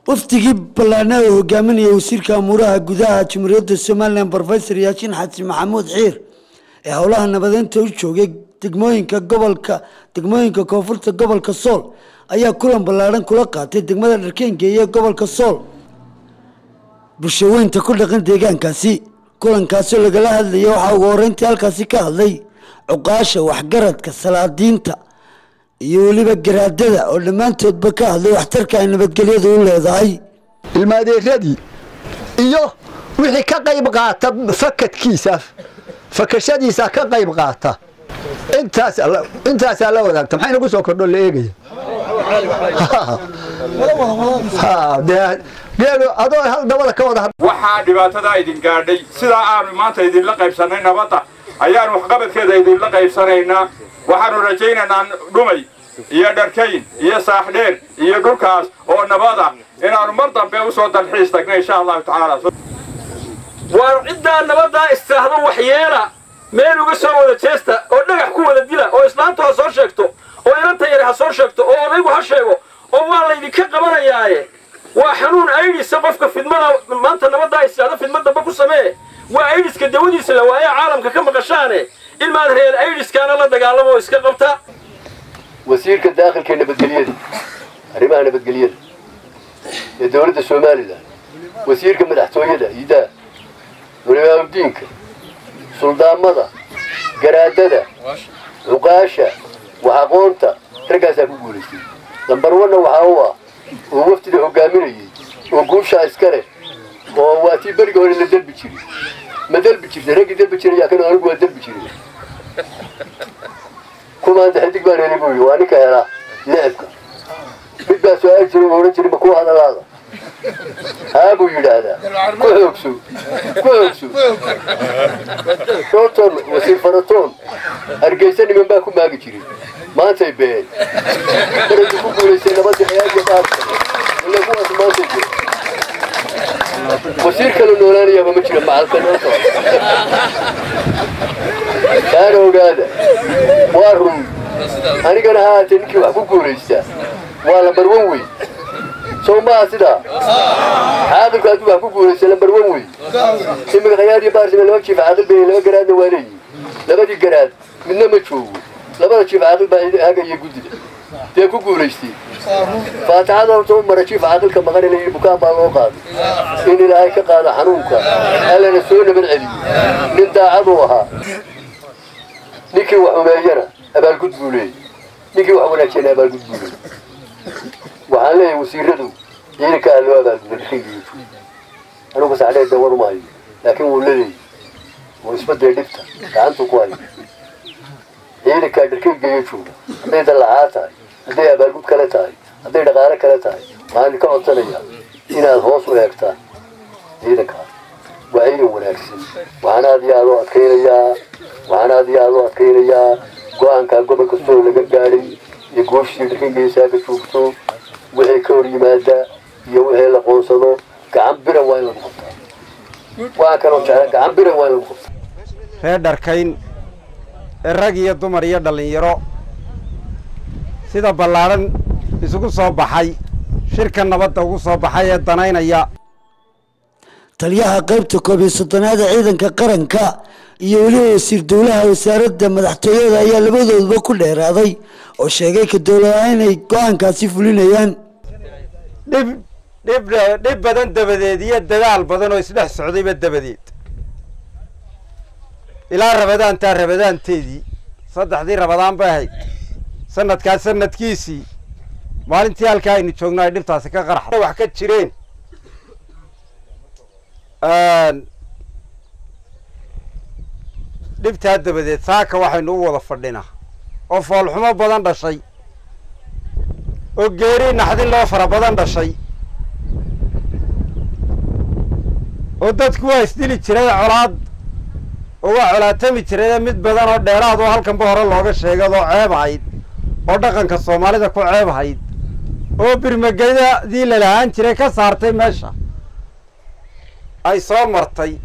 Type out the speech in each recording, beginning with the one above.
waftigii ballaana oo hogaaminaya wasiirka amuraha gudaha Jamhuuriyadda Soomaaliland Professor Yaashin Xasan Maxamuud Xiir ee howlaha nabadeynta u joogay degmooyinka koonfurta gobolka Sool ayaa kulan ballaaran kula qaatay degmada Dharkeenka iyo gobolka Sool bulshooyinka ku dhaqan deegaankaasi kulankaas oo lagala hadlayay waxa ugu horeyntii halkaasi ka hadlay cuqaasha waxgaradka salaadiinta iyo waliba garaadada oo dhamaantoodba ka hadlay waxtarka ay nabadgelyadu u leedahay ilmaadeeradii iyo wixii ka qayb qaata fakashadiisa ka qayb qaata intaas la wadaagta maxay nagu soo kordho la eegay adoo hal dabada ka wada waxaa dhibaatada idin gaadhay sida aanu maanta idin la qaybsanay nabadda ayaan wax qabadkeeda idin la qaybsanaynaa waxaanu rajaynaynaa dhumay iyo Dharkayn iyo Saaxdheer iyo dhulkaas oo nabada inaanu mar dambe u soo dalxiis tagno insha Allah taala waa cidda nabada istaahdo waxyeela meel uga soo wada jeesta oo dhagax ku wada dila oo islaantu ha soo sheegto oo inanta yar ha soo sheegto oo odaygu ha sheego oo waa la idinka qabanayaaye waa xanuun aydiisa qofka fidmada maanta nabada istaahdo fidmada ba ku samee waa aydiska dawadiisa la waaya caalamka ka maqashaane ilmaad reer aydiskaana la dagaalamo iska qabta wasiirka daaqilka nabadgelyada arrimaha nabadgelyada ee dawladda Soomaaliland wasiirka madaxtooyada ida walaaliinka suldaamada garaadada uqaasha waxaqoonta ragaasa ku guuleystay lambar 1 waxa uu waftiga hogaaminayay oo guusha iskale oo waati bariga hore la dalbi jiray ma dalbi jiray ragii dalbi jiray yaa kana anigu waa dalbi jiray kuma haddig baan helay buu waa ninka yara leebka midba su'aal jiray oo jiray ma ku hadalaada ابو يلادا كوكسو شوطن وسيل فرطون ارجيسني من باكو ماغي جيري ما انتي بين درجه كوكوليسي نبدي حياتي قاب ولا هو ما تجي وسيل كلو نورانيا ما جيري مع الكنوتو كانوا هذا وارهم انا كان هاتي نكي واخو كوليسا ولا بروي سوما سيدا هذا كاتب أبو بوري سلام بروي سمع خياري بارس من الوقت هذا بين لما جراد واري لما دي جراد منا ما تشوف لما تشوف هذا بعد هذا يجود ده أبو بوري استي فاتهذا توم مرة تشوف هذا كم غير اللي بكام بالوقات إن الهاي كقاعدة حنوكا ألا نسوينا من علي ندا عضوها نيكي وحمايرة أبى الجود بوري نيكي وحنا كنا أبى الجود بوري وعليه وسيرته يلك الوضع بالخير أنا بس عليه دور ماي لكن ولدي ويثبت ديفتا عنده كويس يلك الخير جيشوا هذا دلعاتها هذا بالقط كلتاي هذا دقارة كلتاي ما عندك أصلية هنا الهوس وياكتان يلك وعين ونكسن وأنا ديالو أكيريا قوان كان قبل كسور لقاري يقوش الخير جيساك شوفتو وحي كوري مادة يوحي لقوصدو كعبرا وين المخطة وكانوا جعلان كعبرا وين المخطة reer Dharkayn rag iyo dumar iyo dhalinyaro sida ballaaran isugu soo baxay shirka nabadda ugu soo baxay ee danaynaya taliyaha qaybta 13aad ciidanka qaranka iyo waliba wasiir dawlaha wasaaradda madaxtooyada ayaa labadoodba ku dheeraaday oo sheegay ka dawladda inay go'aankaasi fulinayaan dib badan dabadeed iyo dadaal badan oo isdhex socdayba dabadeed ilaa rabadaanteedii saddexdii rabadaan bay ahayd sanadkiisii maalintii halkaa aynu joogno ay dhibtaasi ka qarxay wax ka jireen dhibtaa dabadeed saaka waxaynu u wada fadhinaa oo foolxumo badan dhashay oo geeri naxdin loo fara badan dhashay oo dadku waa isdili jiray colaad oo waa colaatami jiray mid badan oo dheeraad oo halkanba hore looga sheegay oo ceeb ahayd oo dhaqanka Soomaalida ku ceeb ahayd oo birmagayadii la lahaan jiray ka saartay meesha ay soo martay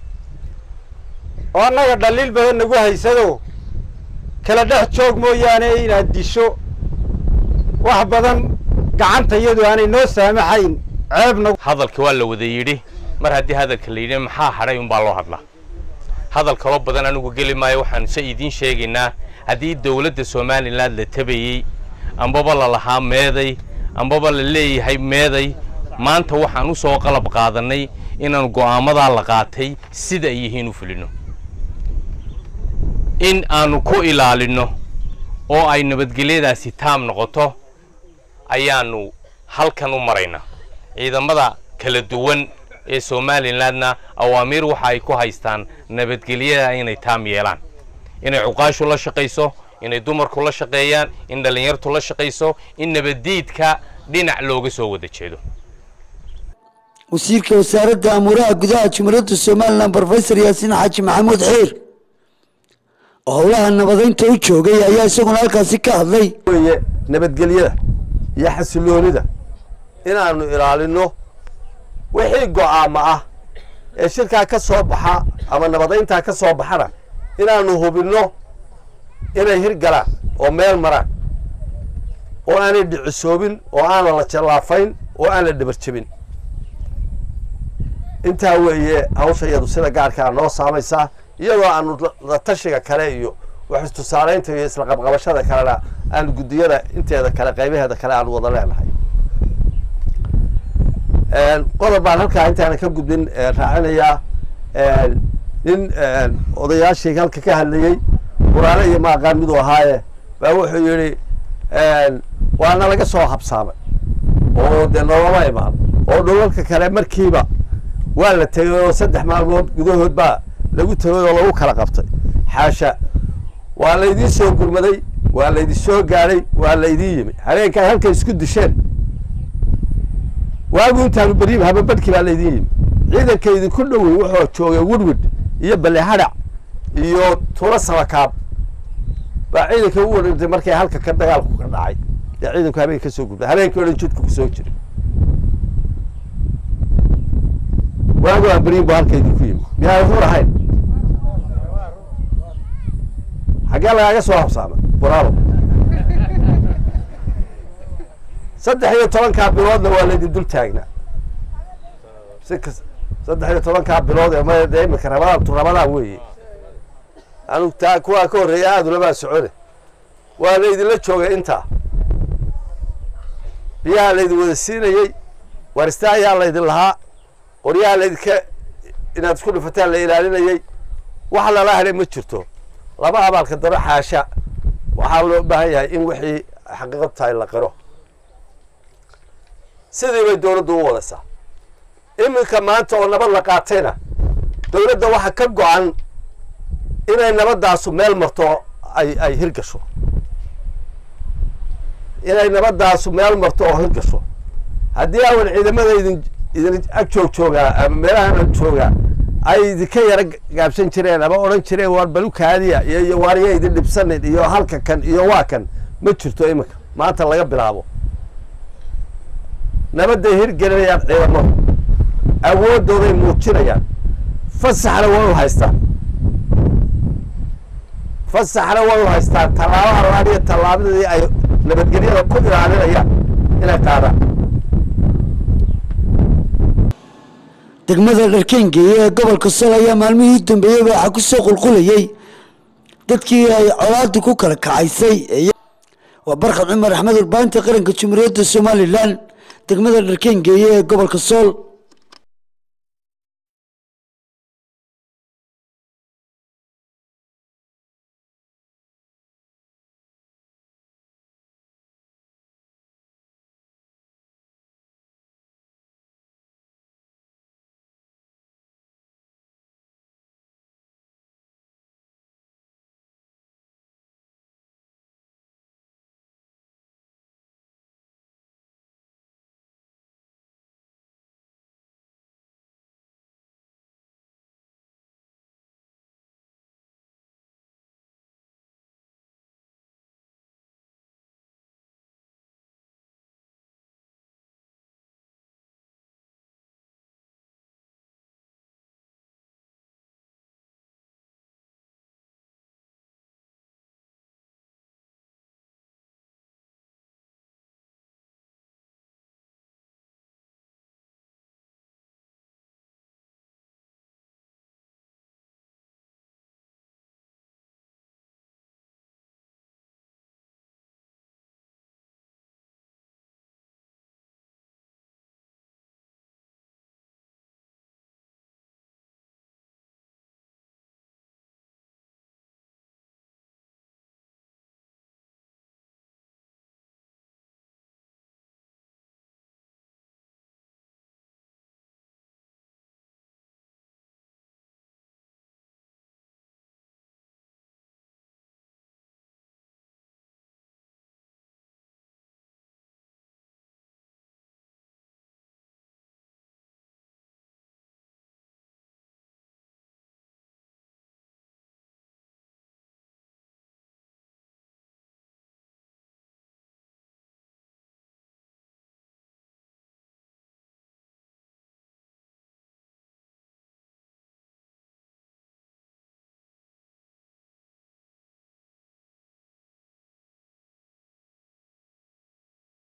oo annaga dhaliil badan nagu haysado kala dhex joog mooyaane inaad disho wax badan gacanta iyadu aanay noo saamaxayn ceebna hadalka waa la wada yidhi mar haddii hadalka la yidhi maxaa hadhay unbaa loo hadlaa hadal kaloo badan anigu geli maayo waxaan se idiin sheegaynaa haddii dowladda somaliland la tabayey ambaba la lahaa meeday ambaba la leeyahay meeday maanta waxaan u soo qalab qaadanay inaan go'aamadaa la qaatay sida ay yihiin u fulino in aanu ku ilaalino oo ay nabadgelyadaasi taam noqoto ayaanu halkan u maraynaa ciidamada kala duwan ee Somalilandna awaamiir waxa ay ku haystaan nabadgelyada inay taam yeelaan inay cuqaashu la shaqeyso inay dumarku la shaqeeyaan in dhalinyartu la shaqeyso in nabadiidka dhinac looga soo wada jeedo wasiirka wasaaradda amuraha gudaha Jamhuuriyadda Somaliland Professor Yaasiin Xaaji Maxamuud Xiir oo howlaha nabadeynta u joogay ayaa isaguna halkaasi ka hadlay nabadgelyada iyo xasiloonida inaanu ilaalino wixii go'aamo ah ee shirka ka soo baxa ama nabadeynta ka soo baxana inaanu hubino inay hirgalaan oo meel maraan oo aanay dhicisoobin oo aan la jalaafayn oo aan la dhabarjabin intaa weeye hawshayadu sida gaarka noo saamaysa iyadoo aanu la tashiga kale iyo wax istusaaleynta iyo isla qabqabashada kale aan gudiyada inteeda kale qaybaheeda kale aan wada leenahay qodob baan halkaa intaan ka gudbin raacinaya nin odayaashii halka ka hadlayay quraale iyo maaqaan mid uu ahaaye baa wuxuu yidhi waana laga soo habsaamay oo dee noloma imaan oo dhulalka kale markiiba waa la tegay oo 3 maalmood gudahood baa lagu tagay oo lagu kala qabtay xaasha waa la idin soo gurmaday waa la idin soo gaaray waa la idin yimi habeenka halka isku disheen waagu intaanu bariim hababadkii baa la idin yimi ciidanka idin ku dhowey wuxuu joogay Woodward iyo Balehada iyo Tuula Sabakaab baa ciidanka u wareegtay markay halka ka dagaalku ka dhacay ciidanku habeenka soo gudbay habeenkii oo jidku ku soo jiray waagu bariim baa halka idin ku yimi miyaa wuxuu rahay حاجة لا يجلس ولا بسامة برافو صدق هي طبعا كاب بلاد ولا يدل تاجنا سكس صدق هي طبعا كاب بلاد ما دائما كرمال ترمال وي أنا تاكوا كور رياض ولا بس سعودي ولا يدل تشوجه أنت يا اللي يدل السينة يي ورستاي يا اللي يدلها وريا اللي ك إن تكون فتاة اللي إلى يي وحلا لا هري متشرتو laba abaalka daro xaasha waxa loo baahan yahay in wixii xaqiiqad tahay la qiro sidii way dawladdu u wadaysaa iminka maanta oo nabad la qaatayna dawladda waxa ka go'an inay nabadaasu meel marto ay hirgasho inay nabadaasu meel marto oo hirgasho haddii aan ciidamada idin ag joogaa ama meelahan joogaa ay idinka yara gaabsan jireen ama oran jireen war balukaadiya iyo waariye idin dhibsanin iyo halka kan iyo waa kan ma jirto imika maanta laga bilaabo nabadda hirgelinayaan ciidamada awoodooday muujinayaan fasaxna way u haystaan tallaabo allaaliya tallaabadii ay nabadgelyada ku ilaalinayaan inay qaadaan degmada Dharkeengeeye ee gobolka Sool ayaa maalmihii dambeeyay waxa ku soo qulqulayay dadkii ay colaadu ku kala kacaysay waa Barkad Cumar Axmed Urbaanta qaranka Jamhuuriyadda Somaliland degmada Dharkeengeeye ee gobolka Sool